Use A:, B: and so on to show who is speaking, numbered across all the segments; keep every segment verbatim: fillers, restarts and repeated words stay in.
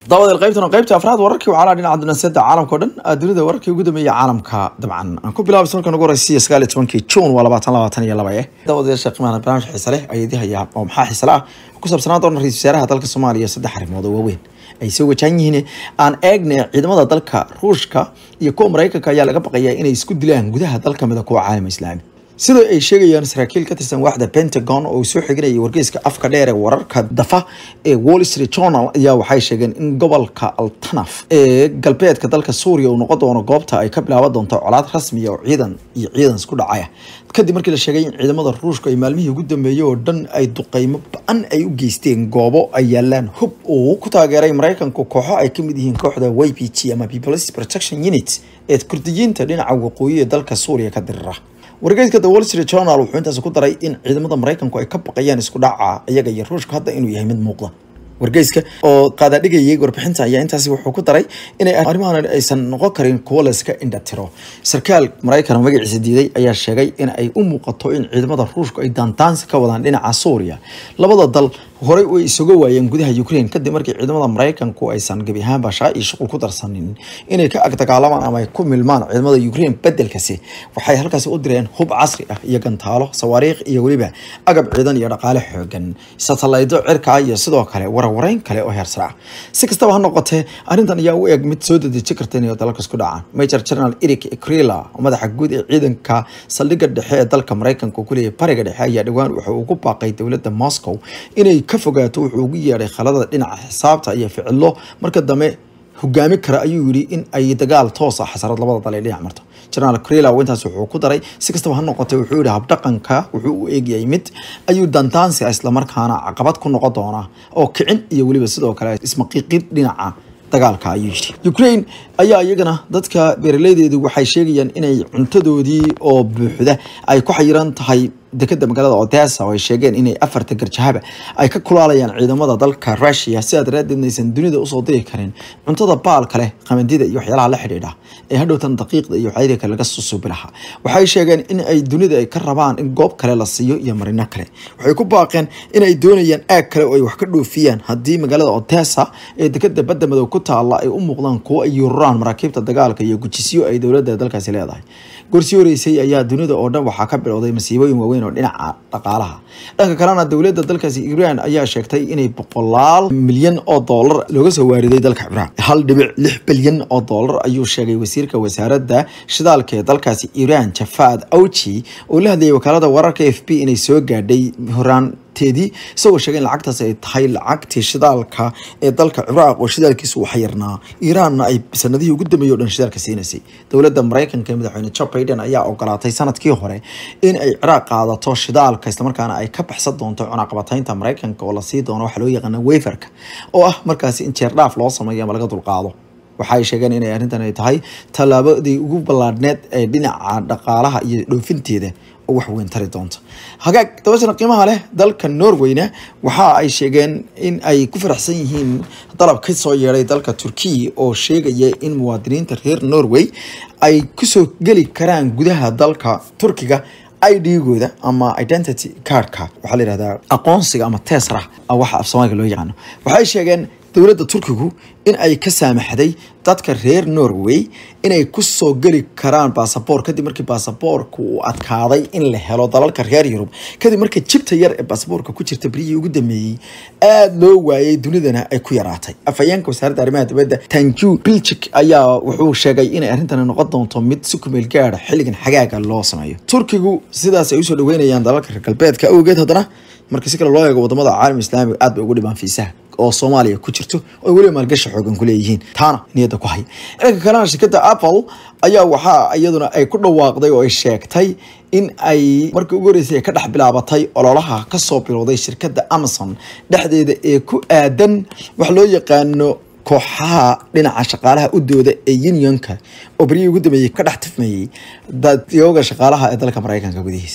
A: دعوة القيبتنا قيبتها أفراد وركي وعلى دين عندنا سدة عالم كودن أدري وركي وجود مية عالم كا طبعا أنكو بلا بس ممكن نقول رئيسية سكالة تونكي تشون ولا بعطنا لا بعطنا يلا بيه دعوة الشق معنا برنامج حسله أيديها يا أو محا حسله كسب سنة دون رئيس سيارة هذا الصومالية سدة حرف موضوع وين أي سوى تاني هنا عن أجنة إذا ما ذلك روشكا يكون مريكا كيا لقى بقية إن يسكت لهم جودها ذلك مذكو عالم إسلامي sida ay sheegayaan saraakiil ka tirsan waaxda Pentagon oo soo xigay wargeyska afka dheer ee wararka dafa ee Wall Street Journal ayaa waxay sheegeen in gobolka Al-Tanaf ee galbeedka dalka Suuriya uu noqon doono goobta ay ka bilaaban doonto colaad rasmi ah oo ciidan iyo ciidan isku dhacaya kadib markii la sheegay in ciidamada Ruushka ay maalmihii ugu dambeeyay oo dhan ay duqeymo ba'an ay u geysteen goobo ay yaalaan hub oo ku taageeray Mareykanka kooxo ay ka mid yihiin kooxda Y P G ama People's Protection Unit ee Kurdiyiinta dhinaca waqooyi ee dalka Suuriya ka dirira wargeyska The Wall Street Journal wuxuu intaas ku daray in ciidamada Mareykanku ay ka baqayaan isku dhaca iyaga iyo Ruushka hadda inuu yahay mid muuqda wargeyska oo qaada dhigayay warbixinta ayaa intaas wuxuu ku daray in arrimahan aysan noqon karin kuwo la iska indhatiro sarkaal Mareykan magaciisa diiday ayaa sheegay in ay u muuqato in ciidamada Ruushka ay daantaansi ka wadaan dhinaca Suuriya labada dal horey way isugu waayeen gudaha Ukraine kadib markii ciidamada Mareykanku aysan gabi ahaan bashaa iyo shaqo ku darsanin inay ka agdagaalamaan ama ay ku milmaan ciidamada Ukraine bedelkaasi waxay halkaas u direen hub casri ah iyo gantaalo sawaariikh iyo waliba agab ciidan iyo dhaqaale xoogan satellite cirka iyo sidoo kale warwareyn kale oo heersara si kastaba ha noqotee arrintan ayaa u eeg mid soo dedeji karta inay dalka isku dhacaan Major General Eric Krila madaxa guud ee ciidanka saldhigga dhexe ee dalka Mareykanka ku leeyahay bariga dhexe ayaa dhawaan wuxuu ugu baaqay dawladda Moscow inay ka fogaato wuxuu ugu yeeray khalada dhinaca xisaabta iyo ficilo marka dambe hogaami kara ayuu yiri in ay dagaal toos ah xasarad labada dal ee dhinac marto General Krila wintaas wuxuu ku daray si kastaba ha noqotee wuxuu yiri hab dhaqanka wuxuu u eegayay mid ayuu dantaansi isla markaana caqabad ku noqon doona oo kicin iyo waliba sidoo kale ismaqiiqid dhinaca dagaalka ayuu yiri Ukraine ayaa iyagana dadka beeraleydeedu waxay sheegayaan inay cuntadoodii oo buuxda ay ku xayiran tahay dekada magaalada Odessa oo ay sheegeen inay afarta garjahaba ay ka kulaalayaan ciidamada dalka Russia si aad raadinaysan dunida u soo diri karin cuntada baal kale qamandida iyo waxyaalaha la xiriira ee hadhowtan daqiiqda iyo waxyada kale laga soo suubilaha waxay sheegeen in ay dunida ay ka rabaan in goob kale la siiyo iyo marina kale waxay ku baaqeen in ay doonayaan aag kale oo ay wax ka dhoofiyaan hadii magaalada Odessa ee dekada badda madow ku taala ay u muuqdaan kuwa ay yuraan maraakiibta dagaalka iyo gujisiyo ay dawladda dalkaasi leedahay gorsiyooreysay ayaa dunida oo dhan waxa ka bilowday masiibooyin waaweyn oo dhinaca dhaqaalaha dhanka kalena dawladda dalkaasi Iran ayaa sheegtay inay boqolaal milyan oo dollar looga soo waariday dalka Iran hal dhibic lix bilyan oo dollar ayuu sheegay wasiirka wasaaradda shidaalka ee dalkaasi Iran Jafad Auchi oo la hadlayay wakaalada wararka F B inay soo gaadhay horaan teedii isagoo sheegay in lacagtaas ay tahay lacagtii shidaalka ee dalka Ciraaq oo shidaalkiisu wax yarnaa Iran ay sanadihii ugu dambeeyay oo dhan shidaalka siinaysay dawladda Mareykanka madaxweyne Joe Biden ayaa ogolaatay sanadkii hore in ay Ciraaq qaadato shidaalka isla markaana ay ka baxsan doonto cunaqabataynta Mareykanka oo la sii doono waxa loo yaqaan waiverka oo ah markaas in jeer dhaaf loo sameeyo ama laga dulqaado waxay sheegeen in arrintan ay tahay talaabadii ugu ballaadhneed ee dhinaca dhaqaalaha iyo dhoofinteeda oo wax weyn tari doonto hagaag dabashana qiimaha leh dalka Norwayna waxa ay sheegeen in ay ku faraxsan yihiin dalab ka soo yeeray dalka Turkiga oo sheegaya in muwaadiniinta reer Norway ay ku soo gali karaan gudaha dalka Turkiga I D-gooda ama identity card-ka waxa la yiraahdaa aqoonsiga ama Tesra waxa af Soomaaliga loo yaqaan waxay sheegeen dawladda Turkigu in ay ka saamaxday dadka reer Norway inay ku soo gali karaan baasaboor kadib markii baasaboorku uu adkaaday in la helo dalalka reer Yurub kadib markii jibta yar ee baasaboorka ku jirta bariyi ugu dambeeyay aad loo waayay dunidana ay ku yaraatay afayeenka wasaaradda arrimaha dibadda Tanju Bilchik ayaa wuxuu sheegay in arrintan noqon doonto mid si ku meel gaar ah xilligan xagaaga loo sameeyo Turkigu sidaas ay u soo dhaweynayaan dalalka reer galbeedka awgeed haddana markii si kale loo eego wadamada caalamka islaamiga aad bay ugu dhibaan fiisaha oo Soomaaliya ku jirto oo wali maalgashi xoogan ku leeyihiin taana niyada ku hay dhanka kalena shirkadda Apple ayaa waxa iyaduna ay ku dhawaaqday oo ay sheegtay in ay markii ugu horeysay ka dhax bilaabatay ololaha ka soo bilowday shirkadda Amazon dhexdeeda ee ku aadan wax loo yaqaano kooxaha dhinaca shaqaalaha u dooda ee unionka oo bariyi ugu dambeeyay ka dhax tifmayay dad yoga shaqaalaha ee dalka Mareykanka gudihiisa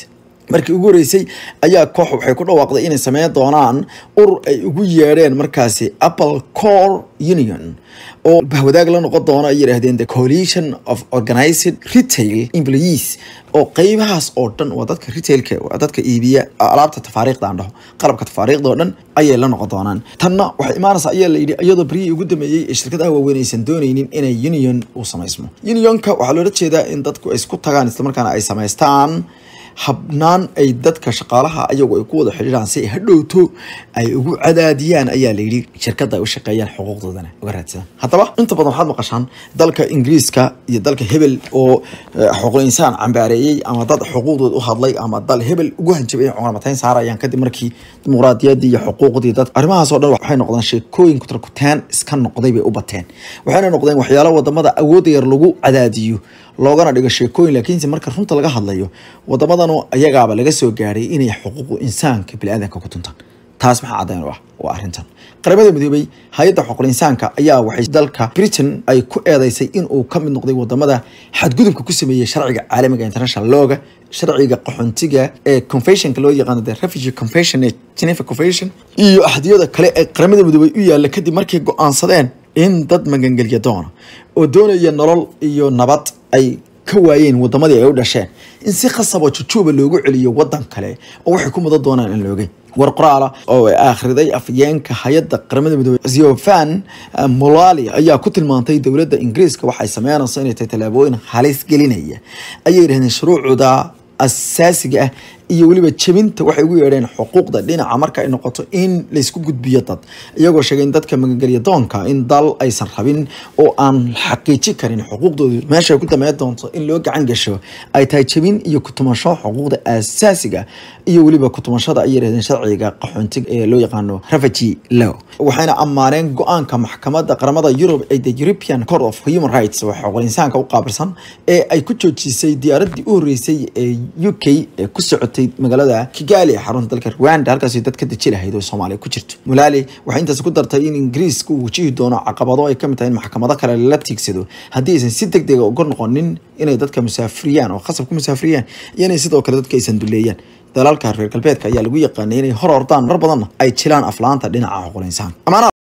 A: markii ugu horeysay ayaa koox waxay ku dhawaaqday inay sameyn doonaan urur ay ugu yeedheen markaasi Apple Core Union oo bahwadaag la noqon doona ay yiraahdeen the Coalition of Organized Retail Employees oo qaybahaas oo dhan waa dadka retailka waa dadka iibiya alaabta tafaariiqda aan dhaho qalabka tafaariiqda oo dhan ayay la noqon doonaan tanna waxay imaanaysaa ayaa la yidhi iyadoo bari ugu dambeeyay shirkadaha waaweyn aysan doonaynin inay union u sameysmo unionka waxaa loola jeedaa in dadku ay isku tagaan isla markaana ay sameystaan habnaan ay dadka shaqaalaha ayagu ay ku wada xiriiraan si ay hadhowto ay ugu cadaadiyaan ayaa la yiri shirkadda u shaqeeyaan xuquuqdoodana uga raadsadaan haddaba inta badan waxaad maqashaan dalka Ingiriiska iyo dalka Hebel oo xuquuq insaan cambaareeyay ama dad xuquuqdooda u hadlay ama dal Hebel ugu hanjabay cunaqabatayn saarayaan kadib markii dimuqraadiyadda iyo xuquuqdii dad arrimahaas oo dhan waxay noqdeen sheekooyin ku tarkutaan iska noqday bay u bateen waxayna noqdeen waxyaalo wadamada awood yar lagu cadaadiyo loogana dhigo sheekooyin laakiin marka runta laga hadlayo wadamadan ayagaaba laga soo gaaray inay xuquuqda insaanka bini'aadanka ku tuntaan taas maxaa cadeyn u ah waa arrintan qaramada midoobay hay'adda xuquuqda insaanka ayaa waxay dalka Britain ay ku eedeysay in uu ka mid noqday wadamada xadgudubka ku sameeyay sharciga caalamiga international lawga sharciga qaxoontiga ee conventionka loo yaqaan the refugee convention ee Geneva convention iyo ahdiyada kale ee qaramada midoobay u yaala kadib markii go'aansadeen in dad magangelya doona oo doonaya nolol iyo nabad ay ka waayeen wadamadii ay u dhasheen in si khasab ah jujuuba loogu celiyo wadan kale oo waxay ku mudan doonaan in looga war qoraal oo akhriday afyeenka hay'adda qaramada midoobay Ziofan Mulali ayaa ku tilmaantay dawladda Ingiriiska waxay sameynaysaa inay tallaabooyin halis gelinaya ayay yiraahdeen shuruucda asaasiga ah iyo waliba jabinta waxay ugu yeedheen xuquuqda dhinaca marka ay noqoto in la isku gudbiyo dad iyagoo sheegay in dadka magangelya doonka in dal aysan rabin oo aan xaqiijin karin xuquuqdooda meesha ku dambeeyay doonto in loo gacan gasho ay tahay jabin iyo ku tumasho xuquuqda asaasiga iyo waliba ku tumashada ay yiraahdeen sharciga qaxoontiga ee loo yaqaano refugee law waxayna amaaneen go'aanka maxkamadda qaramada Yurub ee the European Court of Human Rights oo xuquuqda insaanka u qaabilsan ee ay ku joojisay diyaaradii u horeysay ee U K ee ku socotay magaalada Kigali xarunta dalka Rwanda halkaas dadka dejilahayd oo Soomaaliya ku jirto Mulali waxay intaas ku dartay in Ingiriisku uu wajihi doono caqabado ay ka mid tahay maxkamada kale la tiigsado haddii aysan si degdeg ah uga noqonin inay dadka musaafiriyaan oo khasab ku musaafiriyaan iyo inay sidoo kale dadka aysan duleeyaan dalalka reer galbeedka ayaa lagu yaqaanay inay hor ordaan mar badan ay jilaan aflaanta dhinaca xuquuqda insaanka